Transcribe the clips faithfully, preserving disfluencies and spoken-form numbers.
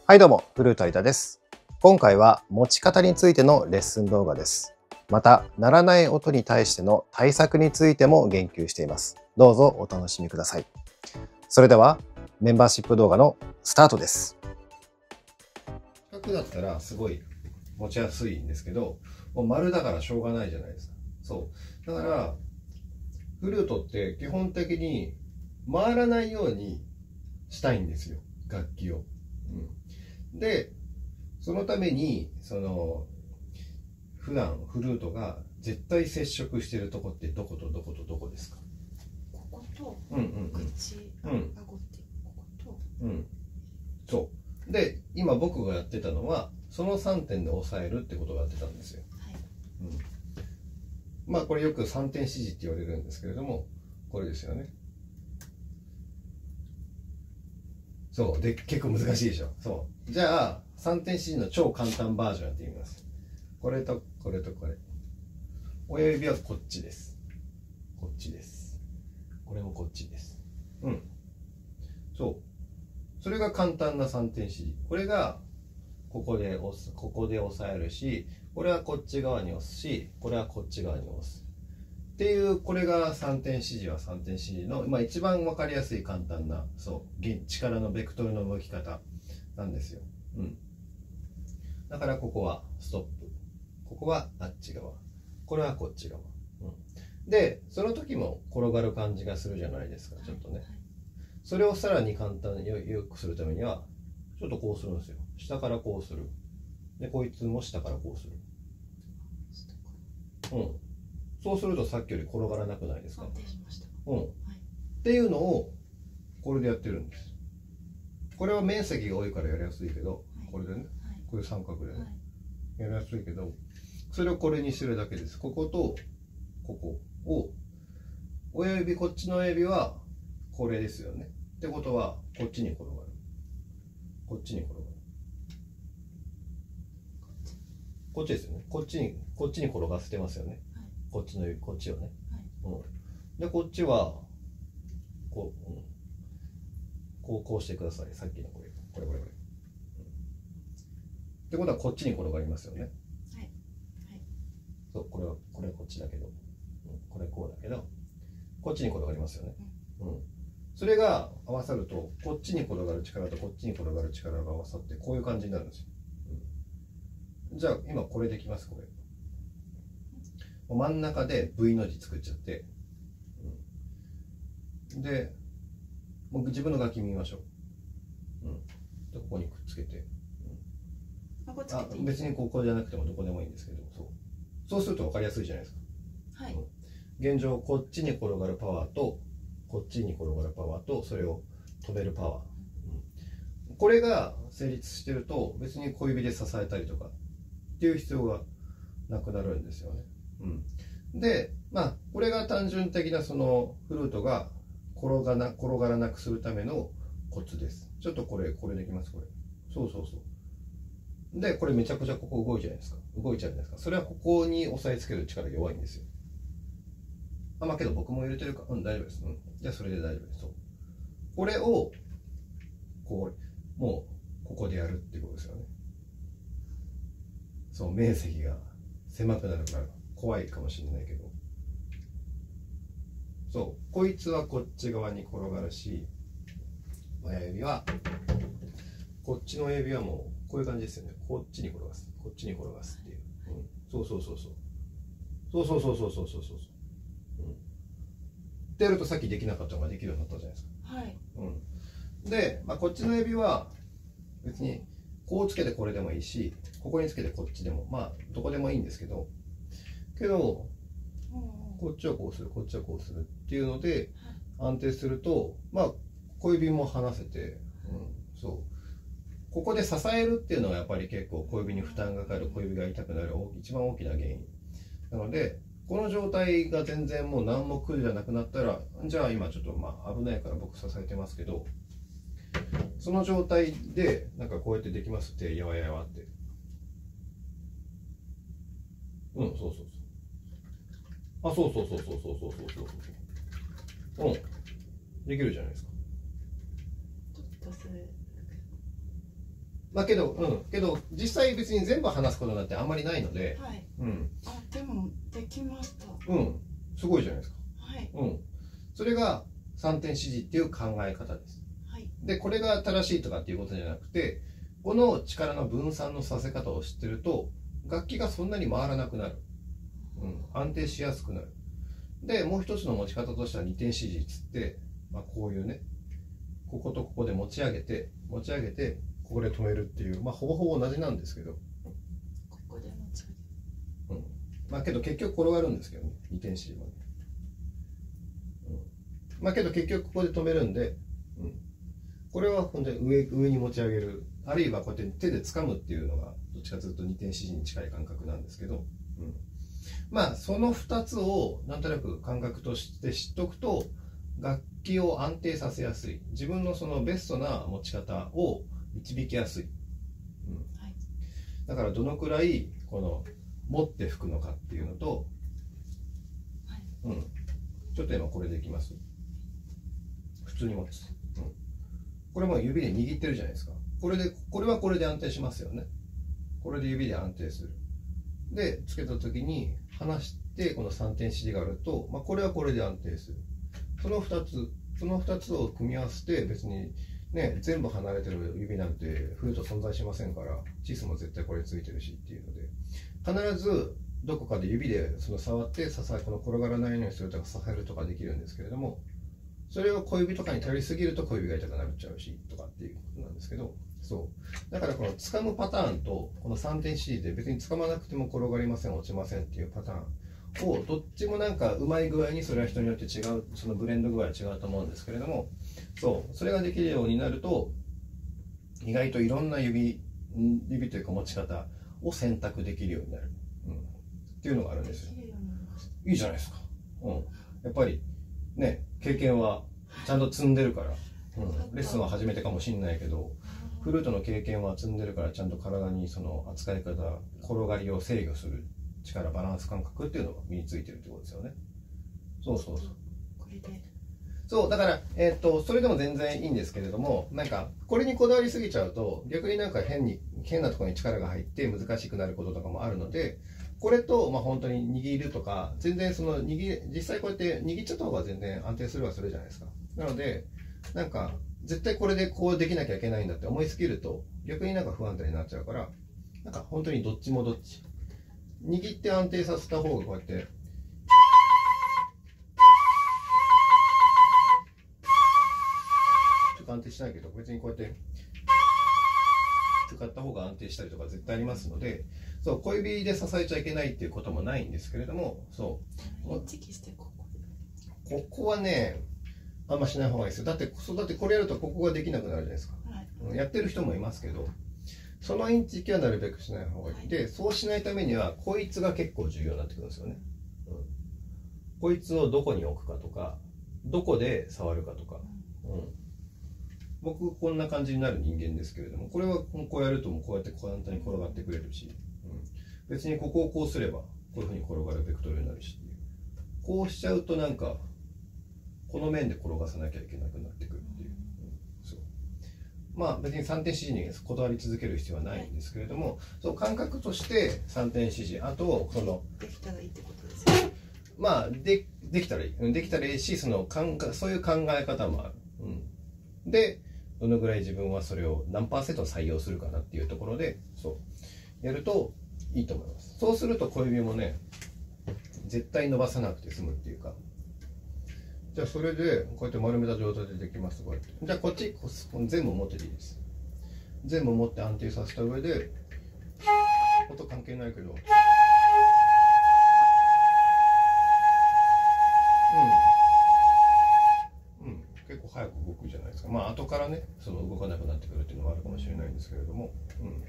はいどうも、フルート有田です。今回は持ち方についてのレッスン動画です。また、鳴らない音に対しての対策についても言及しています。どうぞお楽しみください。それでは、メンバーシップ動画のスタートです。四角だったらすごい持ちやすいんですけど、もう丸だからしょうがないじゃないですか。そう。だから、フルートって基本的に回らないようにしたいんですよ、楽器を。うん、で、そのために、その、普段フルートが絶対接触しているとこってどことどことどこですか？ ここと、 うんうんうん、 口、 うん、 顎ってここと、 うん、そう。で、今僕がやってたのは、そのさんてんで押さえるってことをやってたんですよ。 はい。 うん、まあこれよくさんてん指示って言われるんですけれども、これですよね。そうで、結構難しいでしょ。そうじゃあさんてん指示の超簡単バージョンやってみます。これとこれとこれ、親指はこっちです、こっちです、これもこっちです。うん、そうそれが簡単なさんてん指示。これがここで押す、ここで押さえるし、これはこっち側に押すし、これはこっち側に押すっていう、これがさんてん指示はさんてん指示の、まあ、一番分かりやすい簡単な、そう力のベクトルの動き方なんですよ。うん、だからここはストップ、ここはあっち側、これはこっち側、うん、でその時も転がる感じがするじゃないですか、ちょっとね、はい、それをさらに簡単によくするためにはちょっとこうするんですよ。下からこうする。でこいつも下からこうする。うん、そうするとさっきより転がらなくないですか？うん、はい、っていうのをこれでやってるんです。これは面積が多いからやりやすいけど、はい、これでね、はい、こういう三角でね、はい、やりやすいけど、それをこれにするだけです。こことここを、親指、こっちの親指はこれですよね。ってことはこっちに転がる、こっちに転がる、こっちですよね。こっちにこっちに転がせてますよね、はい、こっちの指、こっちをね、はい、うん、でこっちはこう、うん、こうこうしてください。さっきのこれこれこれこれ、うん、ってことはこっちに転がりますよね。はい、はい、そう、これはこれはこっちだけど、うん、これこうだけどこっちに転がりますよね。うん、うん、それが合わさるとこっちに転がる力とこっちに転がる力が合わさってこういう感じになるんですよ。うん、じゃあ今これできます。これ真ん中で V の字作っちゃって、うん、で僕自分の楽器見ましょう。うん、でここにくっつけて、うん、ああ別にここじゃなくてもどこでもいいんですけど、そうそうすると分かりやすいじゃないですか。はい、うん、現状こっちに転がるパワーとこっちに転がるパワーとそれを止めるパワー、うん、これが成立してると別に小指で支えたりとかっていう必要がなくなるんですよね。うん、でまあこれが単純的なそのフルートが転がな転がらなくするためのコツです。ちょっとこれこれできます。これそうそうそう。でこれめちゃくちゃここ動いちゃうじゃないですか。動いちゃうんですか。それはここに押さえつける力が弱いんですよ。あまあけど僕も入れてるか、うん大丈夫です。うん、じゃあそれで大丈夫です。そう、これをこうもうここでやるっていうことですよね。そう面積が狭くなるから怖いかもしれないけど、そうこいつはこっち側に転がるし、親指はこっちの親指はもうこういう感じですよね。こっちに転がす、こっちに転がすっていう、うん、そうそうそうそうそうそうそうそうそうそうそう、うん、ってやるとさっきできなかったのができるようになったじゃないですか。はい、うん、で、まあ、こっちの指は別にこうつけてこれでもいいし、ここにつけてこっちでもまあどこでもいいんですけど、けどこっちはこうする、こっちはこうするっていうので安定すると、まあ小指も離せて、うん、そうここで支えるっていうのはやっぱり結構小指に負担がかかる、小指が痛くなる一番大きな原因なので、この状態が全然もう何も苦じゃなくなったら、じゃあ今ちょっとまあ危ないから僕支えてますけど、その状態でなんかこうやってできますって、やわやわって、うんそうそうそう、あそうそうそうそうそうそうそうそうそう、うんできるじゃないですか。 ちょっとそれまあけど、うん、けど実際別に全部話すことなんてあんまりないので、 はい。 うん、 あ、でもできました。 うん、すごいじゃないですか。 はい。 うん、それが三点指示っていう考え方です。 はい。 で、これが正しいとかっていうことじゃなくて、この力の分散のさせ方を知ってると、楽器がそんなに回らなくなる。うん、安定しやすくなる。で、もう一つの持ち方としては二点指示っつって、まあ、こういうね、こことここで持ち上げて、持ち上げて、ここで止めるっていう、まあ、ほぼほぼ同じなんですけど、 ここで持ち上げる。 うん、まあけど結局転がるんですけどね、二点指示はね。うん、まあけど結局ここで止めるんで、うん、これは本当に上上に持ち上げる、あるいはこうやって手で掴むっていうのがどっちかというと二点指示に近い感覚なんですけど、うん、まあそのふたつをなんとなく感覚として知っておくと、楽器を安定させやすい、自分のそのベストな持ち方を導きやすい、うん、はい、だからどのくらいこの持って吹くのかっていうのと、はい、うん、ちょっと今これでいきます。普通に持つ、うん、これも指で握ってるじゃないですか。これでこれはこれで安定しますよね。これで指で安定する。でつけた時に離してこのさんてん指示があると、まあ、これはこれで安定する。そのふたつそのふたつを組み合わせて、別にね全部離れてる指なんてフルート存在しませんから、チスも絶対これついてるしっていうので、必ずどこかで指でその触って支え、この転がらないようにするとか支えるとかできるんですけれども、それを小指とかに頼りすぎると小指が痛くなっちゃうしとかっていうことなんですけど、そうだからこの掴むパターンとこのさんてん指示で別に掴まなくても転がりません、落ちませんっていうパターンをどっちもなんかうまい具合に、それは人によって違う、そのブレンド具合は違うと思うんですけれども、そうそれができるようになると、意外といろんな指指というか持ち方を選択できるようになる、うん、っていうのがあるんですよ。いいじゃないですか、うん、やっぱりね経験はちゃんと積んでるから、うん、レッスンは初めてかもしれないけど、フルートの経験は積んでるから、ちゃんと体にその扱い方、転がりを制御する力、バランス感覚っていうのが身についてるってことですよね。そうそうそう。 これで。 そうだから、えー、っとそれでも全然いいんですけれども、なんかこれにこだわりすぎちゃうと、逆になんか変に変なところに力が入って難しくなることとかもあるので、これとまあ本当に握るとか、全然その握実際こうやって握っちゃった方が全然安定するはするじゃないですか。なのでなんか絶対これでこうできなきゃいけないんだって思いすぎると、逆になんか不安定になっちゃうから、なんか本当にどっちもどっち。握って安定させた方がこうやって。ちょっと安定しないけど、別にこうやって使った方が安定したりとか絶対ありますので、そう小指で支えちゃいけないっていうこともないんですけれども、そうインチキしてここここはねあんましない方がいいですよ。だってそうだってこれやるとここができなくなるじゃないですか、はい、やってる人もいますけど、そのインチキはなるべくしない方がいい、はい、でそうしないためにはこいつが結構重要になってくるんですよね、うん、こいつをどこに置くかとか、どこで触るかとか、うん、僕こんな感じになる人間ですけれども、これはこうやるともうこうやって簡単に転がってくれるし、うん、別にここをこうすればこういうふうに転がるベクトルになるし、こうしちゃうとなんかこの面で転がさなきゃいけなくなってくるっていう、うん、そうまあ別にさんてん指示にこだわり続ける必要はないんですけれども、そう感覚としてさんてん指示、あとそのできたらいいってことですよ。 まあでできたらいい、できたらいいし、その感覚、そういう考え方もある、うん、でどのぐらい自分はそれを何パーセント採用するかなっていうところで、そうやるといいと思います。そうすると小指もね絶対伸ばさなくて済むっていうか、じゃあそれでこうやって丸めた状態でできます。こうやって、じゃあこっち全部持ってていいです。全部持って安定させた上で、音関係ないけど、うん、うん、結構早く動くじゃないですか。まあ後からねその動かなくなってくるっていうのもあるかもしれないんですけれども、うん、うん、で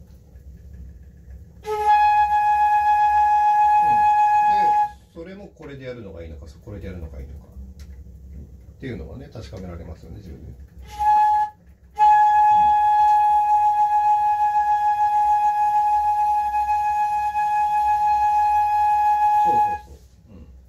それもこれでやるのがいいのか、これでやるのがいいのかっていうのはね確かめられますよね、自分で。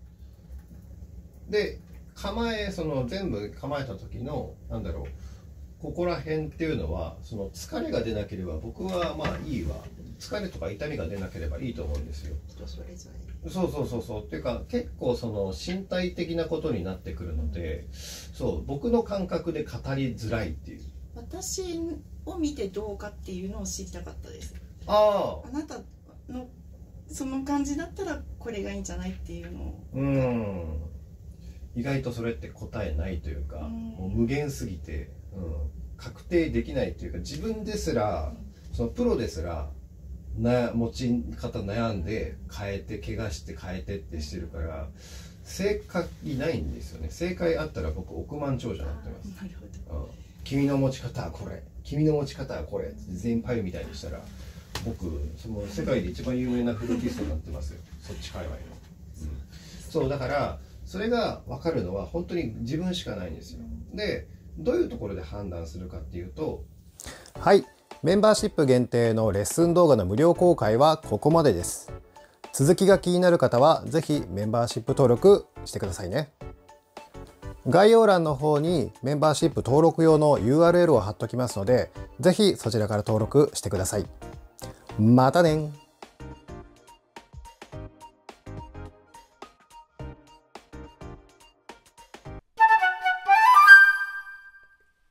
で構え、その全部構えた時のなんだろう、 ここら辺っていうのはその疲れが出なければ僕はまあいいわ、疲れとか痛みが出なければいいと思うんですよ。 人それぞれ。 そうそうそうそうっていうか結構その身体的なことになってくるので、そう僕の感覚で語りづらいっていう。 私を見てどうかっていうのを知りたかったです。 ああなたのその感じだったらこれがいいんじゃないっていうのを。 あ、うん意外とそれって答えないというか、 うんもう無限すぎて、うん、確定できないというか、自分ですらそのプロですらな持ち方悩んで変えて怪我して変えてってしてるから、正解ないんですよね。正解あったら僕億万長者になってます。 なるほど。 うん、君の持ち方はこれ、君の持ち方はこれって全員パイみたいにしたら、僕その世界で一番有名なフルーティストになってますよ、そっち界隈の、うん、そうだからそれが分かるのは本当に自分しかないんですよ。でどういうところで判断するかっていうと、 はい、メンバーシップ限定のレッスン動画の無料公開はここまでです。続きが気になる方はぜひメンバーシップ登録してくださいね。概要欄の方にメンバーシップ登録用の ユーアールエル を貼っときますので、ぜひそちらから登録してください。またね。